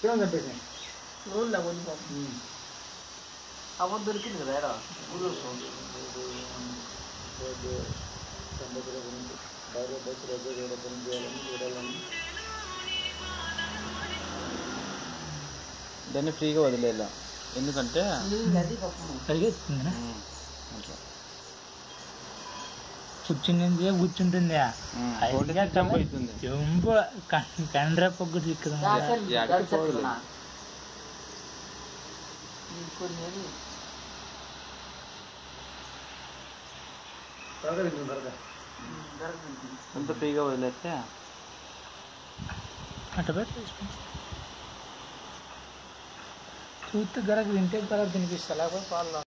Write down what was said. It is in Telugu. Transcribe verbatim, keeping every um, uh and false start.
నూనె కొంచెం అవ్వ దొరికింది కదా ఎరా దాన్ని ఫ్రీగా వదిలేలా ఎందుకంటే కూర్చుంది కూర్చుంటుంది చంపుతుంది చెంపు కండ్ర పొగ్గు చిక్కుతుంది అంత ఫ్రీగా వదిలేస్తే అట్ట పెట్టి చూస్తే గరకు తింటే గరకు తినిపిస్తా లేకపోతే పాలు